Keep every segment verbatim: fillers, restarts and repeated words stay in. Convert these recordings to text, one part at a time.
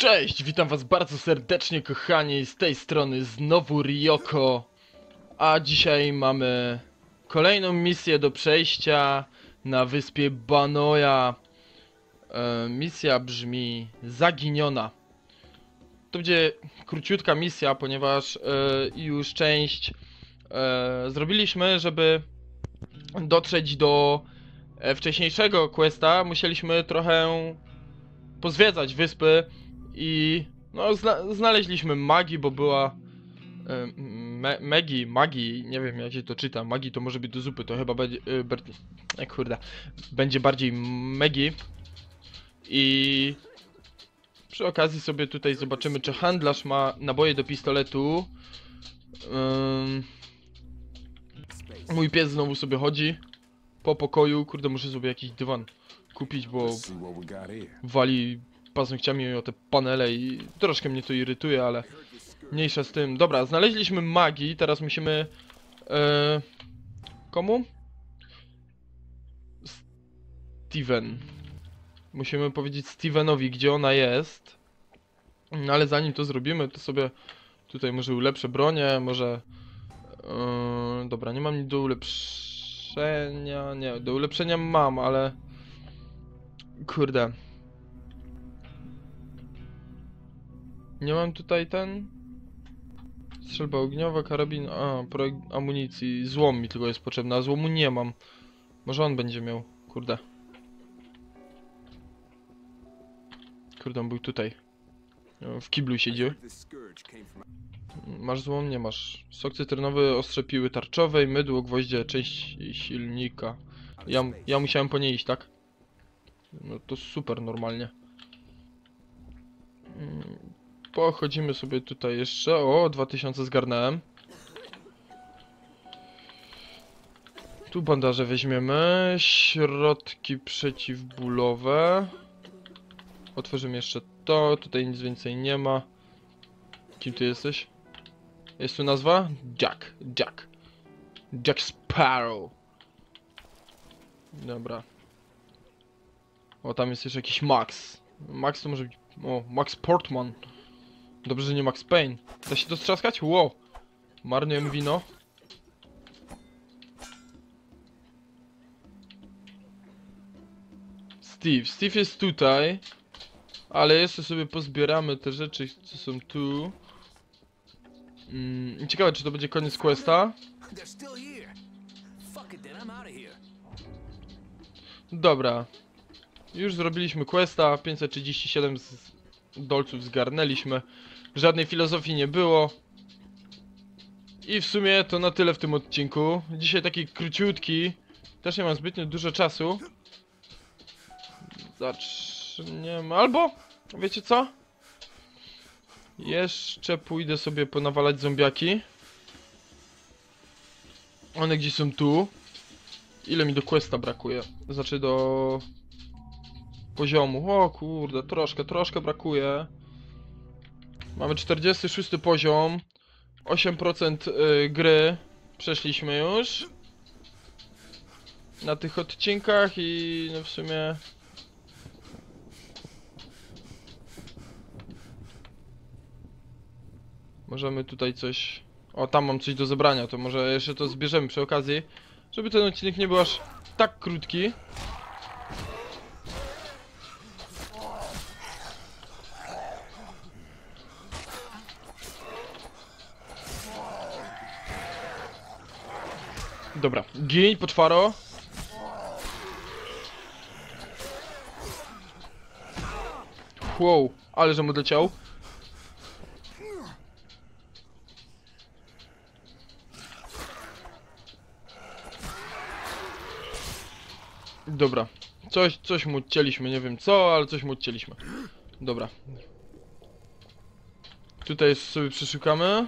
Cześć, witam was bardzo serdecznie, kochani, z tej strony znowu Ryoko. A dzisiaj mamy kolejną misję do przejścia na wyspie Banoja. e, Misja brzmi Zaginiona. To będzie króciutka misja, ponieważ e, już część e, zrobiliśmy, żeby dotrzeć do e, wcześniejszego questa. Musieliśmy trochę pozwiedzać wyspy i no zna znaleźliśmy Magi, bo była y, me Megi, Magi, nie wiem jak się to czyta, Magi to może być do zupy, to chyba będzie, y, jak kurde, będzie bardziej Megi. I przy okazji sobie tutaj zobaczymy, czy handlarz ma naboje do pistoletu. Ym... Mój pies znowu sobie chodzi po pokoju, kurde, muszę sobie jakiś dywan kupić, bo wali paznokciami o te panele i troszkę mnie to irytuje, ale mniejsza z tym. Dobra, znaleźliśmy Magi, teraz musimy... E, komu? Steven. Musimy powiedzieć Stevenowi, gdzie ona jest. No, ale zanim to zrobimy, to sobie tutaj może ulepszę bronię, może... E, dobra, nie mam nic do ulepszenia... Nie, do ulepszenia mam, ale... Kurde. Nie mam tutaj ten... Strzelba ogniowa, karabin... A, projekt amunicji. Złom mi tylko jest potrzebny, a złomu nie mam. Może on będzie miał. Kurde. Kurde, on był tutaj. W kiblu siedział. Masz złom? Nie masz. Sok cytrynowy, ostrze piły tarczowej, mydło, gwoździe, część silnika. Ja, ja musiałem po nie iść, tak? No to super normalnie. Pochodzimy sobie tutaj jeszcze. O, dwa tysiące zgarnąłem. Tu bandaże weźmiemy. Środki przeciwbólowe. Otworzymy jeszcze to. Tutaj nic więcej nie ma. Kim ty jesteś? Jest tu nazwa? Jack. Jack. Jack Sparrow. Dobra. O, tam jest jeszcze jakiś Max. Max to może być... O, Max Portman. Dobrze, że nie Max Payne. Da się to strzaskać? Wow. Marnujemy wino. Steve. Steve jest tutaj. Ale jeszcze sobie pozbieramy te rzeczy, co są tu. Mm, ciekawe, czy to będzie koniec questa. Dobra. Już zrobiliśmy questa. pięćset trzydzieści siedem z dolców zgarnęliśmy. Żadnej filozofii nie było. I w sumie to na tyle w tym odcinku. Dzisiaj taki króciutki. Też nie mam zbytnio dużo czasu. Zaczniemy. Albo, wiecie co? Jeszcze pójdę sobie ponawalać zombiaki. One gdzieś są tu. Ile mi do questa brakuje? Znaczy do... poziomu. O kurde, troszkę, troszkę brakuje. Mamy czterdziesty szósty poziom. osiem procent gry przeszliśmy już na tych odcinkach i no w sumie możemy tutaj coś... O, tam mam coś do zebrania, to może jeszcze to zbierzemy przy okazji, żeby ten odcinek nie był aż tak krótki. Dobra, gin, potwaro. Wow, ale że mu leciał. Dobra, coś, coś mu odcięliśmy, nie wiem co, ale coś mu odcięliśmy. Dobra. Tutaj sobie przeszukamy.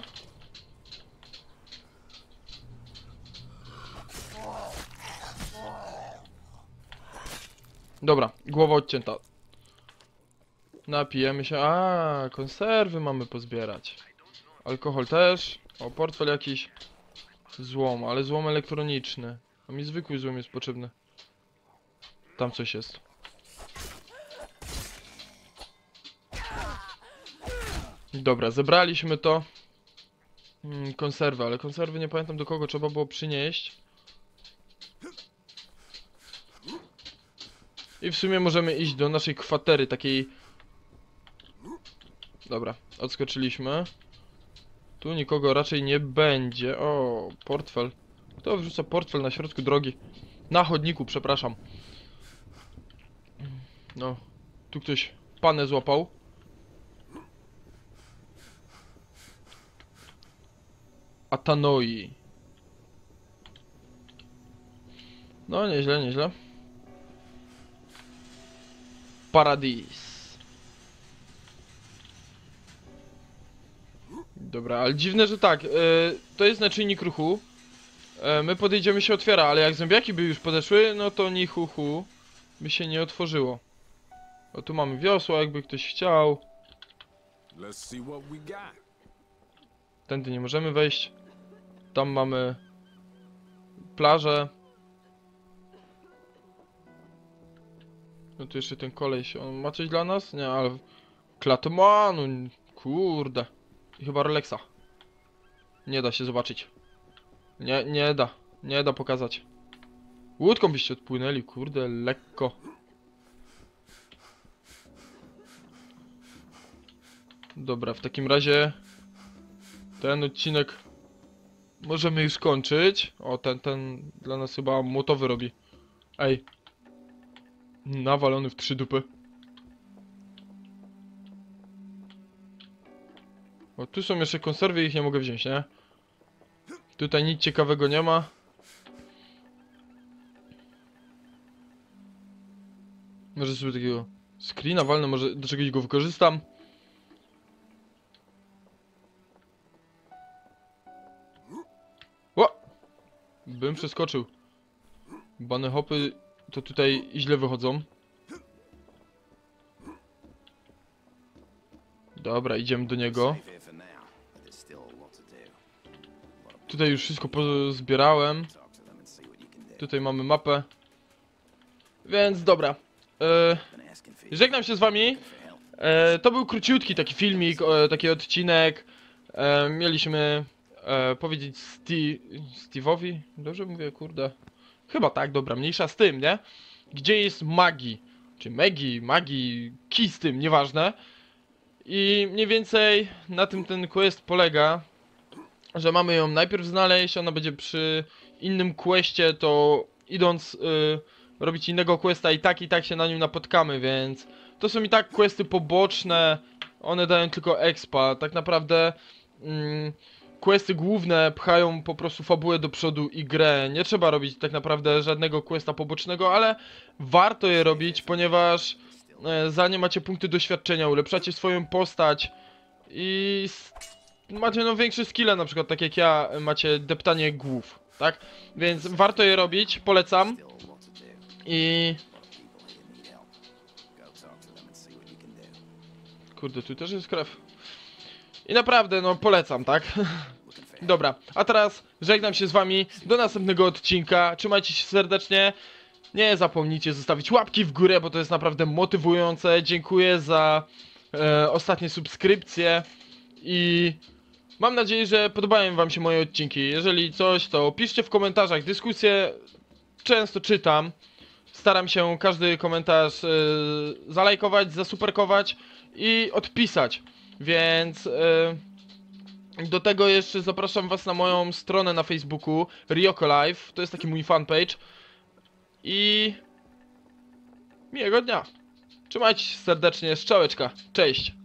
Dobra, głowa odcięta. Napijemy się. A, konserwy mamy pozbierać. Alkohol też. O, portfel jakiś. Złom, ale złom elektroniczny. A mi zwykły złom jest potrzebny. Tam coś jest. Dobra, zebraliśmy to. Mm, konserwy, ale konserwy nie pamiętam do kogo trzeba było przynieść. I w sumie możemy iść do naszej kwatery, takiej... Dobra, odskoczyliśmy. Tu nikogo raczej nie będzie. O, portfel. Kto wrzuca portfel na środku drogi? Na chodniku, przepraszam. No, tu ktoś panę złapał. Atanoi. No, nieźle, nieźle. Paradis. Dobra, ale dziwne, że tak. Yy, to jest naczynnik ruchu. Yy, my podejdziemy, się otwiera, ale jak zombiaki by już podeszły, no to ni hu hu by się nie otworzyło. O, tu mamy wiosło, jakby ktoś chciał. Tędy nie możemy wejść. Tam mamy plażę. No tu jeszcze ten koleś, on ma coś dla nas? Nie, ale... Klatomanu, kurde. I chyba Rolexa. Nie da się zobaczyć. Nie, nie da. Nie da pokazać. Łódką byście odpłynęli, kurde, lekko. Dobra, w takim razie ten odcinek możemy już kończyć. O, ten, ten dla nas chyba młotowy robi. Ej. Nawalony w trzy dupy. O, tu są jeszcze konserwy, ich nie mogę wziąć, nie? Tutaj nic ciekawego nie ma. Może sobie takiego screena walnę, może do czegoś go wykorzystam. O! Bym przeskoczył. Bane hopy to tutaj źle wychodzą. Dobra, idziemy do niego. Tutaj już wszystko pozbierałem. Tutaj mamy mapę. Więc dobra. E, żegnam się z wami. E, to był króciutki taki filmik, e, taki odcinek. E, mieliśmy e, powiedzieć Steve, Steve'owi. Dobrze mówię, kurde. Chyba tak, dobra, mniejsza z tym, nie? Gdzie jest Magi? Czy Megi, Magi, kij z tym, nieważne. I mniej więcej na tym ten quest polega, że mamy ją najpierw znaleźć, ona będzie przy innym questie, to idąc y, robić innego questa i tak i tak się na nim napotkamy, więc to są i tak questy poboczne, one dają tylko expa, tak naprawdę mm, questy główne pchają po prostu fabułę do przodu i grę, nie trzeba robić tak naprawdę żadnego questa pobocznego, ale warto je robić, ponieważ y, za nie macie punkty doświadczenia, ulepszacie swoją postać i macie no większe skille, na przykład tak jak ja, macie deptanie głów, tak? Więc warto je robić, polecam. I... Kurde, tu też jest krew. I naprawdę, no polecam, tak? Dobra, a teraz żegnam się z wami, do następnego odcinka, trzymajcie się serdecznie. Nie zapomnijcie zostawić łapki w górę, bo to jest naprawdę motywujące. Dziękuję za e, ostatnie subskrypcje i... Mam nadzieję, że podobają wam się moje odcinki. Jeżeli coś, to piszcie w komentarzach. Dyskusje często czytam. Staram się każdy komentarz yy, zalajkować, zasuperkować i odpisać. Więc yy, do tego jeszcze zapraszam was na moją stronę na Facebooku Ryoko Live. To jest taki mój fanpage. I miłego dnia. Trzymajcie się serdecznie. Strzałeczka. Cześć.